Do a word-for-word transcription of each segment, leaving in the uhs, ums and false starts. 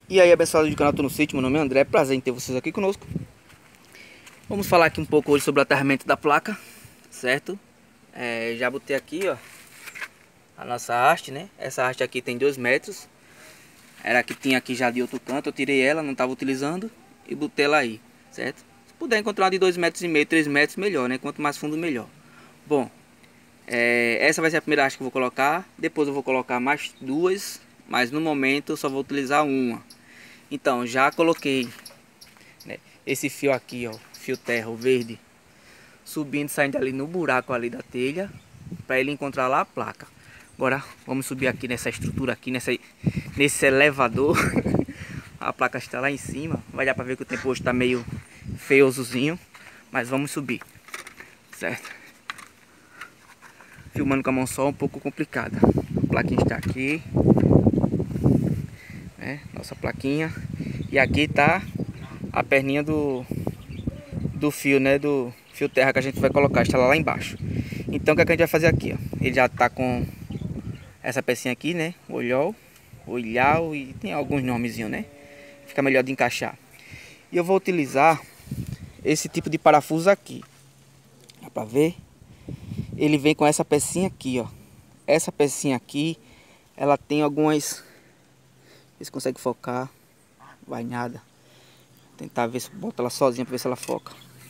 E aí, pessoal do canal Tô no Sítio, meu nome é André, prazer em ter vocês aqui conosco. Vamos falar aqui um pouco hoje sobre o aterramento da placa, certo? É, já botei aqui, ó, a nossa haste, né? Essa haste aqui tem dois metros. Era a que tinha aqui já de outro canto, eu tirei ela, não estava utilizando e botei ela aí, certo? Se puder encontrar uma de dois metros e meio, três metros, melhor, né? Quanto mais fundo, melhor. Bom, é, essa vai ser a primeira haste que eu vou colocar. Depois eu vou colocar mais duas, mas no momento eu só vou utilizar uma. Então, já coloquei, né, esse fio aqui, ó, fio terra, o verde, subindo, saindo ali no buraco ali da telha, para ele encontrar lá a placa. Agora vamos subir aqui nessa estrutura aqui, nessa, nesse elevador. A placa está lá em cima, vai dar para ver que o tempo hoje está meio feiosozinho, mas vamos subir, certo? Filmando com a mão só, um pouco complicada. A plaquinha está aqui, né, nossa plaquinha, e aqui tá a perninha do do fio, né, do fio terra que a gente vai colocar, está lá, lá embaixo. Então o que, é que a gente vai fazer aqui, ó? Ele já tá com essa pecinha aqui, né, olhol, olhal, e tem alguns nomezinhos, né, fica melhor de encaixar. E eu vou utilizar esse tipo de parafuso aqui, dá pra ver? Ele vem com essa pecinha aqui, ó. Essa pecinha aqui, ela tem algumas, vocês conseguem focar, vai nada. Tentar ver se bota ela sozinha para ver se ela foca.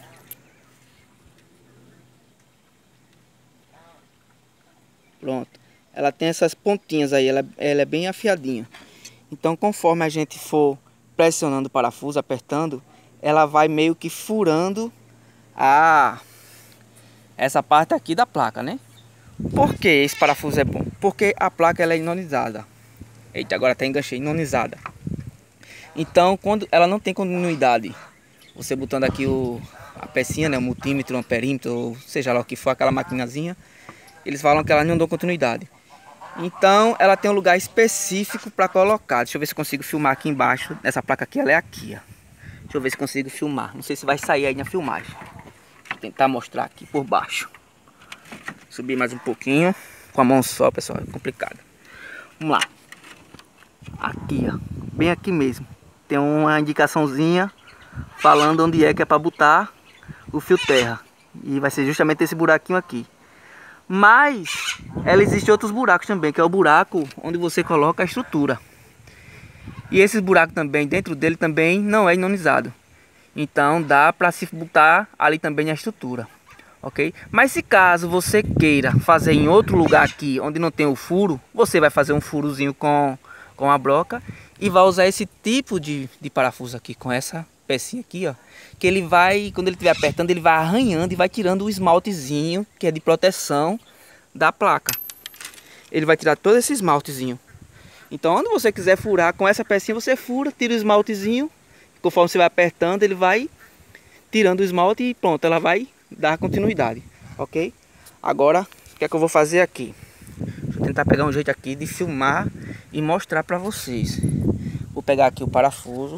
Pronto. Ela tem essas pontinhas aí, ela, ela é bem afiadinha. Então, conforme a gente for pressionando o parafuso, apertando, ela vai meio que furando a essa parte aqui da placa, né? Por que esse parafuso é bom? Porque a placa ela é inonizada. Eita, agora até enganchei, inonizada. Então, quando ela não tem continuidade, você botando aqui o, a pecinha, né, o multímetro, o amperímetro, ou seja lá o que for, aquela maquinazinha, eles falam que ela não dá continuidade. Então, ela tem um lugar específico para colocar. Deixa eu ver se eu consigo filmar aqui embaixo. Essa placa aqui, ela é aqui, ó. Deixa eu ver se consigo filmar. Não sei se vai sair aí na filmagem. Vou tentar mostrar aqui por baixo. Subir mais um pouquinho. Com a mão só, pessoal, é complicado. Vamos lá. Aqui, ó. Bem aqui mesmo. Tem uma indicaçãozinha falando onde é que é para botar o fio terra. E vai ser justamente esse buraquinho aqui. Mas ela existe outros buracos também, que é o buraco onde você coloca a estrutura. E esses buracos também, dentro dele também não é inonizado. Então dá para se botar ali também a estrutura, ok? Mas se caso você queira fazer em outro lugar aqui, onde não tem o furo, você vai fazer um furozinho com, com a broca e vai usar esse tipo de, de parafuso aqui, com essa pecinha aqui, ó, que ele vai, quando ele estiver apertando, ele vai arranhando e vai tirando o esmaltezinho que é de proteção da placa. Ele vai tirar todo esse esmaltezinho. Então, onde você quiser furar com essa pecinha, você fura, tira o esmaltezinho. Conforme você vai apertando, ele vai tirando o esmalte e pronto, ela vai dar continuidade, ok? Agora, o que é que eu vou fazer aqui? Vou tentar pegar um jeito aqui de filmar e mostrar para vocês. Vou pegar aqui o parafuso.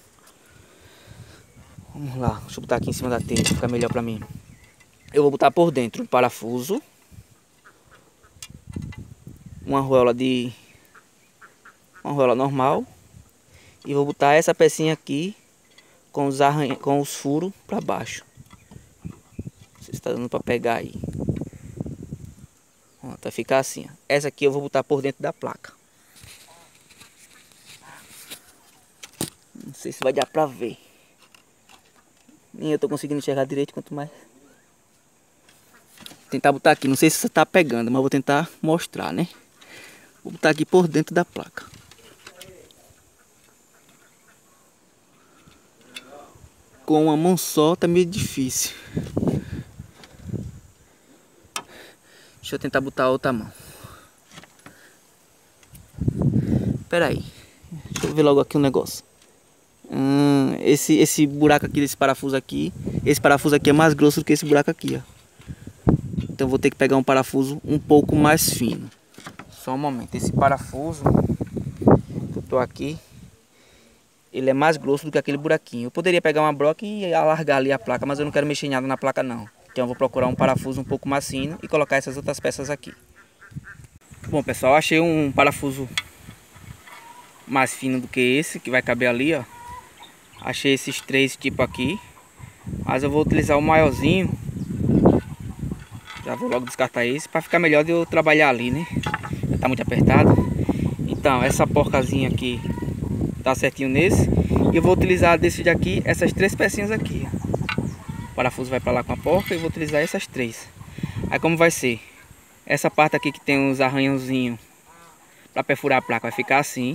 Vamos lá, deixa eu botar aqui em cima da telha, fica melhor pra mim. Eu vou botar por dentro um parafuso, uma argola de uma argola normal, e vou botar essa pecinha aqui com os arranha, com os furos para baixo. Não sei se está dando para pegar aí. Pronto, vai ficar assim, ó. Essa aqui eu vou botar por dentro da placa. Não sei se vai dar para ver. Nem eu tô conseguindo enxergar direito, quanto mais. Vou tentar botar aqui, não sei se você tá pegando, mas vou tentar mostrar, né? Vou botar aqui por dentro da placa. Com uma mão só tá meio difícil. Deixa eu tentar botar a outra mão. Pera aí. Deixa eu ver logo aqui um negócio. Hum, esse, esse buraco aqui desse parafuso aqui, esse parafuso aqui é mais grosso do que esse buraco aqui, ó. Então vou ter que pegar um parafuso um pouco mais fino. Só um momento. Esse parafuso que eu tô aqui, ele é mais grosso do que aquele buraquinho. Eu poderia pegar uma broca e alargar ali a placa, mas eu não quero mexer em nada na placa não. Então eu vou procurar um parafuso um pouco mais fino e colocar essas outras peças aqui. Bom, pessoal, achei um parafuso mais fino do que esse, que vai caber ali, ó. Achei esses três tipo aqui, mas eu vou utilizar o maiorzinho. Já vou logo descartar esse para ficar melhor de eu trabalhar ali, né? Já tá muito apertado. Então, essa porcazinha aqui tá certinho nesse. E eu vou utilizar desse daqui, essas três pecinhas aqui. O parafuso vai para lá com a porca e eu vou utilizar essas três. Aí como vai ser? Essa parte aqui que tem uns arranhãozinhos para perfurar a placa vai ficar assim.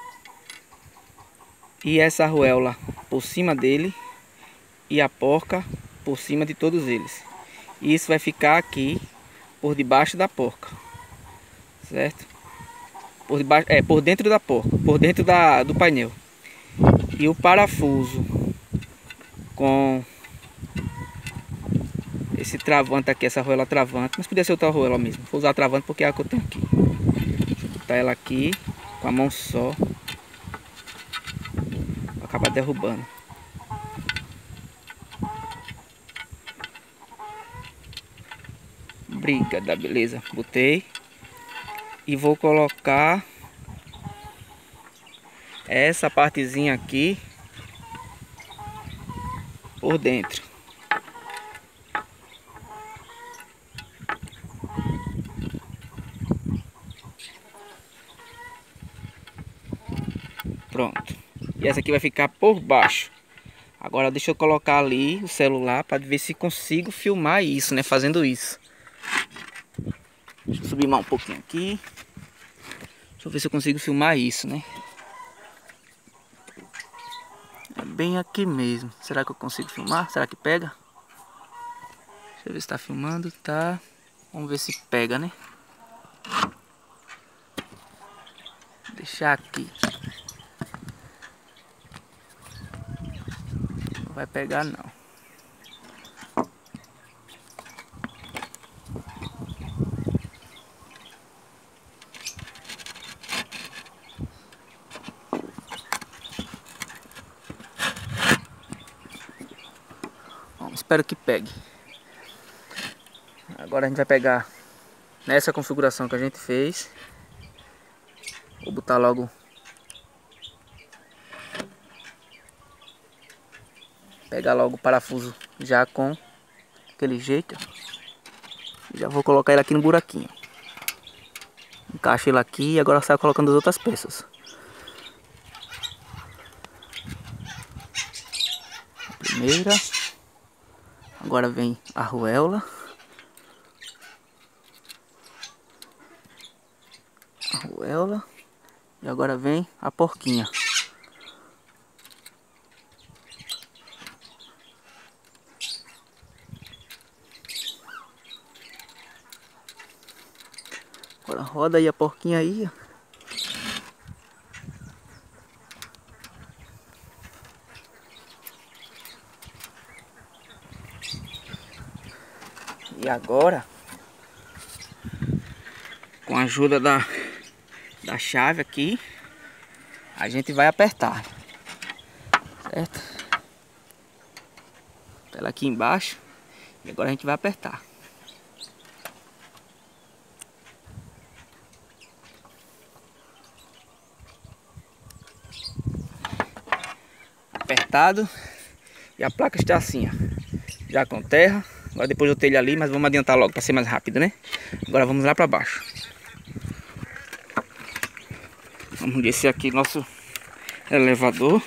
E essa arruela por cima dele e a porca por cima de todos eles. E isso vai ficar aqui por debaixo da porca, certo? Por debaixo, é, por dentro da porca, por dentro da, do painel. E o parafuso com esse travante aqui, essa arruela travante, mas podia ser outra arruela mesmo. Vou usar a travante porque é a que eu tenho aqui. Deixa eu botar ela aqui com a mão só. Vou acabar derrubando. Obrigada, beleza. Botei. E vou colocar essa partezinha aqui por dentro. Pronto. E essa aqui vai ficar por baixo. Agora deixa eu colocar ali o celular para ver se consigo filmar isso, né? Fazendo isso. Deixa eu subir mais um pouquinho aqui. Deixa eu ver se eu consigo filmar isso, né? É bem aqui mesmo. Será que eu consigo filmar? Será que pega? Deixa eu ver se tá filmando. Tá. Vamos ver se pega, né? Vou deixar aqui. Não vai pegar não. Bom, espero que pegue. Agora a gente vai pegar nessa configuração que a gente fez. Vou botar logo. Pegar logo o parafuso já com aquele jeito. Já vou colocar ele aqui no buraquinho. Encaixa ele aqui e agora sai colocando as outras peças. A primeira. Agora vem a arruela. Arruela. E agora vem a porquinha. Agora roda aí a porquinha aí. E agora, com a ajuda da, da chave aqui, a gente vai apertar, certo? Ela aqui embaixo. E agora a gente vai apertar. Apertado. E a placa está assim, ó, já com terra. Agora depois eu telho ali, mas vamos adiantar logo para ser mais rápido, né? Agora vamos lá para baixo. Vamos descer aqui nosso elevador.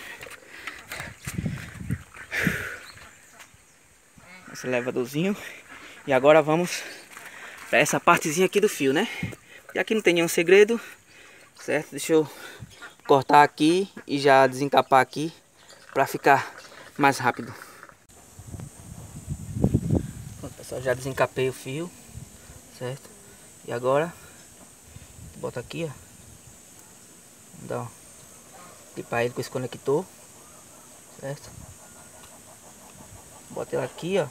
Esse elevadorzinho. E agora vamos para essa partezinha aqui do fio, né? E aqui não tem nenhum segredo, certo? Deixa eu cortar aqui e já desencapar aqui para ficar mais rápido. Pronto, pessoal, já desencapei o fio, certo? E agora bota aqui, ó. Vamos dar um limpar ele com esse conector, certo? Bota ele aqui, ó.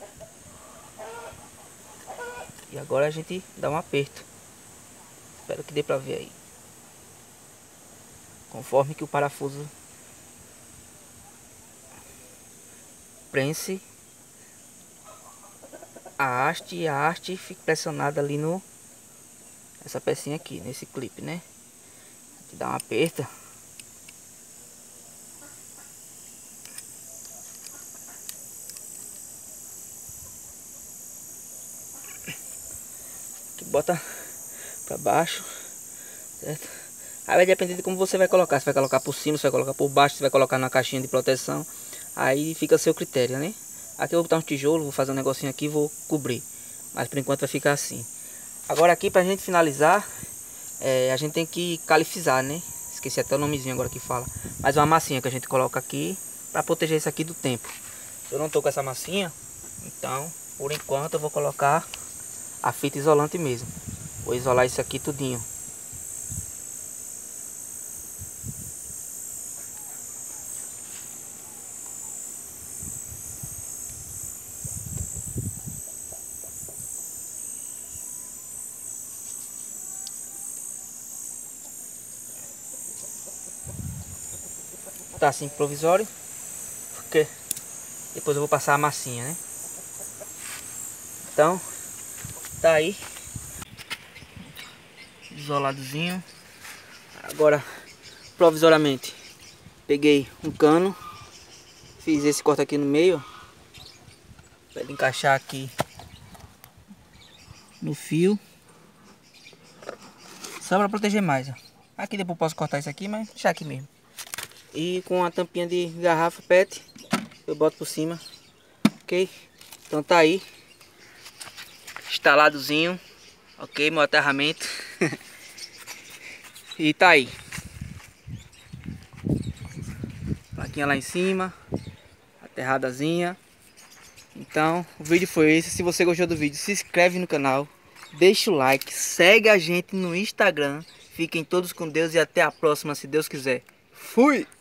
E agora a gente dá um aperto. Espero que dê pra ver aí. Conforme que o parafuso prense a haste e a haste fica pressionada ali no essa pecinha aqui, nesse clipe, né? A gente dá um aperto Aqui bota pra baixo, certo? Aí vai depender de como você vai colocar. Se vai colocar por cima, se vai colocar por baixo, se vai colocar na caixinha de proteção. Aí fica a seu critério, né? Aqui eu vou botar um tijolo, vou fazer um negocinho aqui e vou cobrir. Mas por enquanto vai ficar assim. Agora aqui pra gente finalizar, é, a gente tem que califizar, né? Esqueci até o nomezinho agora que fala. Mas é uma massinha que a gente coloca aqui pra proteger isso aqui do tempo. Eu não tô com essa massinha, então por enquanto eu vou colocar a fita isolante mesmo. Vou isolar isso aqui tudinho. Tá assim provisório, porque depois eu vou passar a massinha, né? Então tá aí isoladozinho. Agora provisoriamente peguei um cano, fiz esse corte aqui no meio para ele encaixar aqui no fio, só para proteger mais, ó. Aqui depois eu posso cortar isso aqui, mas deixar aqui mesmo. E com a tampinha de garrafa pet eu boto por cima, ok? Então tá aí instaladozinho, ok, meu aterramento. E tá aí plaquinha lá em cima, aterradazinha. Então o vídeo foi esse. Se você gostou do vídeo, se inscreve no canal, deixa o like, segue a gente no Instagram. Fiquem todos com Deus e até a próxima, se Deus quiser. Fui!